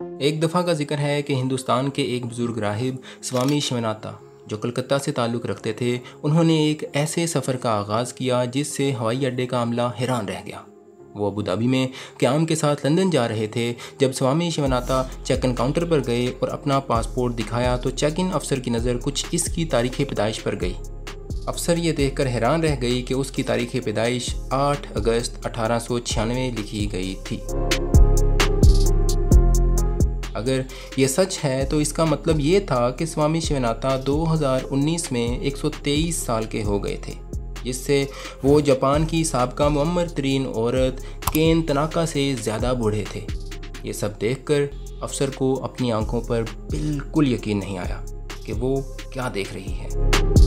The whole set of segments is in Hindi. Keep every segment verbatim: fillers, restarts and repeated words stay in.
एक दफ़ा का जिक्र है कि हिंदुस्तान के एक बुज़ुर्ग राहिब स्वामी शिवनाथा जो कलकत्ता से ताल्लुक़ रखते थे, उन्होंने एक ऐसे सफ़र का आगाज़ किया जिससे हवाई अड्डे का अमला हैरान रह गया। वो अबू धाबी में क़याम के साथ लंदन जा रहे थे। जब स्वामी शिवनाथा चेक इन काउंटर पर गए और अपना पासपोर्ट दिखाया तो चेक इन अफसर की नज़र कुछ इसकी तारीख़ पैदाइश पर गई। अफसर ये देखकर हैरान रह गई कि उसकी तारीख़ पैदाइश आठ अगस्त अठारह सौ छियानवे लिखी गई थी। अगर ये सच है तो इसका मतलब ये था कि स्वामी शिवनाथा दो हज़ार उन्नीस में एक सौ तेईस साल के हो गए थे, जिससे वो जापान की साबका मुअम्मर तरीन औरत केन तनाका से ज़्यादा बूढ़े थे। ये सब देखकर अफसर को अपनी आंखों पर बिल्कुल यकीन नहीं आया कि वो क्या देख रही है।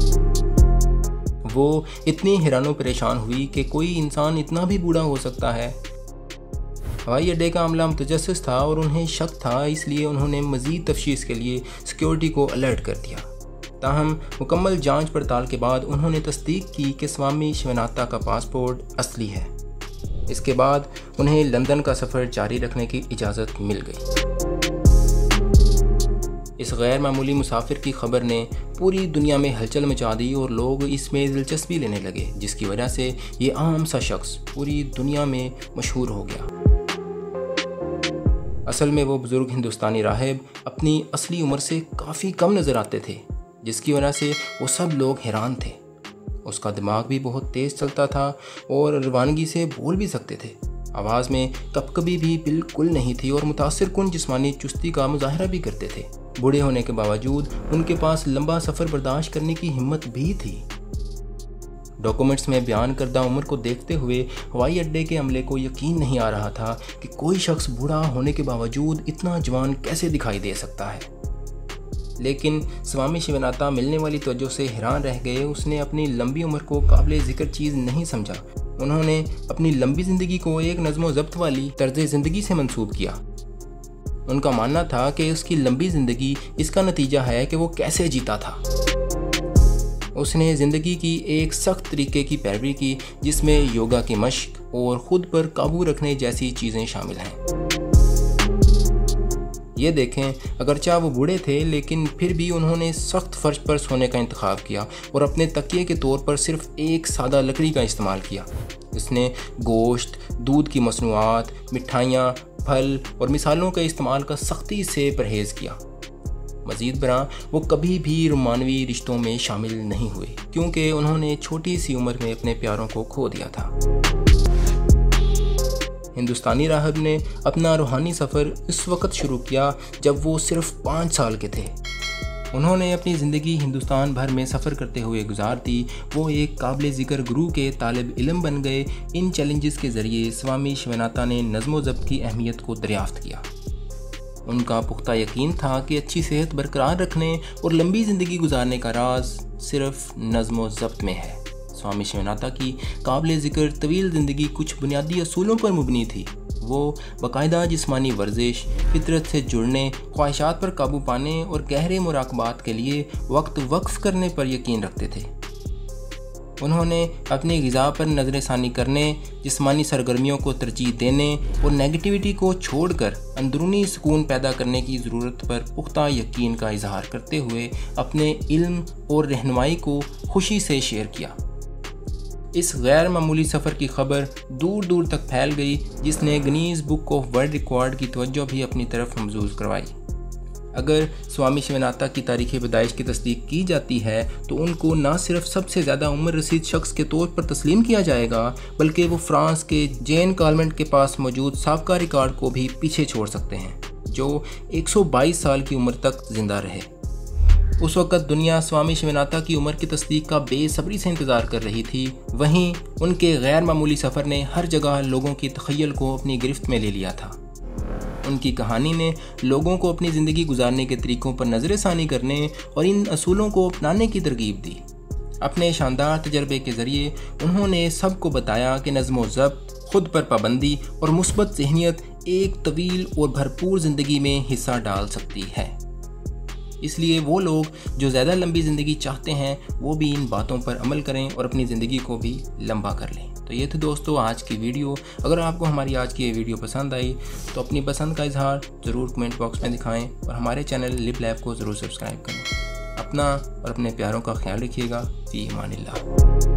वो इतनी हैरानो परेशान हुई कि कोई इंसान इतना भी बूढ़ा हो सकता है। हवाई अड्डे का अमला मुतजस्सिस था और उन्हें शक था, इसलिए उन्होंने मज़ीद तफ्तीश के लिए सिक्योरिटी को अलर्ट कर दिया। ताहम मुकम्मल जांच पड़ताल के बाद उन्होंने तस्दीक की कि स्वामी शिवनाथा का पासपोर्ट असली है। इसके बाद उन्हें लंदन का सफ़र जारी रखने की इजाज़त मिल गई। इस गैर मामूली मुसाफिर की खबर ने पूरी दुनिया में हलचल मचा दी और लोग इसमें दिलचस्पी लेने लगे, जिसकी वजह से ये आम सा शख्स पूरी दुनिया में मशहूर हो गया। असल में वो बुज़ुर्ग हिंदुस्तानी राहिब अपनी असली उम्र से काफ़ी कम नज़र आते थे, जिसकी वजह से वो सब लोग हैरान थे। उसका दिमाग भी बहुत तेज़ चलता था और रवानगी से बोल भी सकते थे। आवाज़ में कभी भी बिल्कुल नहीं थी और मुतासिर कुन जिस्मानी चुस्ती का मुजाहरा भी करते थे। बूढ़े होने के बावजूद उनके पास लंबा सफ़र बर्दाश्त करने की हिम्मत भी थी। डॉक्यूमेंट्स में बयान करदा उम्र को देखते हुए हवाई अड्डे के अमले को यकीन नहीं आ रहा था कि कोई शख्स बूढ़ा होने के बावजूद इतना जवान कैसे दिखाई दे सकता है। लेकिन स्वामी शिवनाथा मिलने वाली तवज्जो से हैरान रह गए। उसने अपनी लंबी उम्र को काबिल ज़िक्र चीज़ नहीं समझा। उन्होंने अपनी लंबी ज़िंदगी को एक नज़्म ज़ब्त वाली तर्ज़ ज़िंदगी से मंसूब किया। उनका मानना था कि उसकी लंबी ज़िंदगी इसका नतीजा है कि वो कैसे जीता था। उसने ज़िंदगी की एक सख्त तरीके की पैरवी की, जिसमें योगा की मश्क और ख़ुद पर काबू रखने जैसी चीज़ें शामिल हैं। ये देखें, अगरचे वो बूढ़े थे लेकिन फिर भी उन्होंने सख्त फर्श पर सोने का इंतखाब किया और अपने तकिए के तौर पर सिर्फ एक सादा लकड़ी का इस्तेमाल किया। इसने गोश्त, दूध की मसनूआत, मिठाइयाँ, फल और मिसालों के इस्तेमाल का सख्ती से परहेज़ किया। मज़ीद बरा वो कभी भी रोमानवी रिश्तों में शामिल नहीं हुए, क्योंकि उन्होंने छोटी सी उम्र में अपने प्यारों को खो दिया था। हिंदुस्तानी राहिब ने अपना रूहानी सफ़र इस वक्त शुरू किया जब वो सिर्फ पाँच साल के थे। उन्होंने अपनी ज़िंदगी हिंदुस्तान भर में सफ़र करते हुए गुजार दी। वो एक काबिल ज़िक्र गुरु के तालिब इल्म बन गए। इन चैलेंजेस के ज़रिए स्वामी शिवनाथा ने नज़्म ज़ब्त की अहमियत को दरियाफ़्त किया। उनका पुख्ता यकीन था कि अच्छी सेहत बरकरार रखने और लंबी ज़िंदगी गुजारने का राज सिर्फ नज़्म ज़ब्त में है। स्वामी शिवनाथा की काबिल ज़िक्र तवील ज़िंदगी कुछ बुनियादी असूलों पर मुबनी थी। वो बाकायदा जिस्मानी वर्जिश, फितरत से जुड़ने, ख्वाहिशात पर काबू पाने और गहरे मुराकबात के लिए वक्त वक्फ करने पर यकीन रखते थे। उन्होंने अपनी ग़िज़ा पर नज़रसानी करने, जिस्मानी सरगर्मियों को तरजीह देने और नेगेटिविटी को छोड़कर अंदरूनी सुकून पैदा करने की ज़रूरत पर पुख्ता यकीन का इजहार करते हुए अपने इल्म और रहनुमाई को खुशी से शेयर किया। इस गैर मामूली सफ़र की खबर दूर दूर तक फैल गई, जिसने Guinness book of world record की तवज्जो भी अपनी तरफ मबजूज़ करवाई। अगर स्वामी शिवनाथा की तारीख़ पैदाइश की तस्दीक की जाती है तो उनको न सिर्फ सबसे ज़्यादा उम्र रसीद शख्स के तौर पर तस्लीम किया जाएगा, बल्कि वो फ्रांस के जेन कॉन्वेंट के पास मौजूद साबका रिकॉर्ड को भी पीछे छोड़ सकते हैं, जो एक सौ बाईस साल की उम्र तक जिंदा रहे। उस वक़्त दुनिया स्वामी शिवनाथा की उम्र की तस्दीक का बेसब्री से इंतज़ार कर रही थी। वहीं उनके गैर मामूली सफ़र ने हर जगह लोगों की तख़य्युल को अपनी गिरफ्त में ले लिया था। उनकी कहानी ने लोगों को अपनी ज़िंदगी गुजारने के तरीक़ों पर नज़रसानी करने और इन असूलों को अपनाने की तरगीब दी। अपने शानदार तजर्बे के ज़रिए उन्होंने सबको बताया कि नज़्म व ज़ब्त, खुद पर पाबंदी और मुस्बत ज़हनियत एक तवील और भरपूर ज़िंदगी में हिस्सा डाल सकती है। इसलिए वो लोग जो ज़्यादा लंबी ज़िंदगी चाहते हैं वो भी इन बातों पर अमल करें और अपनी ज़िंदगी को भी लंबा कर लें। तो ये थी दोस्तों आज की वीडियो। अगर आपको हमारी आज की ये वीडियो पसंद आई तो अपनी पसंद का इजहार ज़रूर कमेंट बॉक्स में दिखाएं और हमारे चैनल लिप लैब को ज़रूर सब्सक्राइब करें। अपना और अपने प्यारों का ख्याल रखिएगा। फी अमानिल्लाह।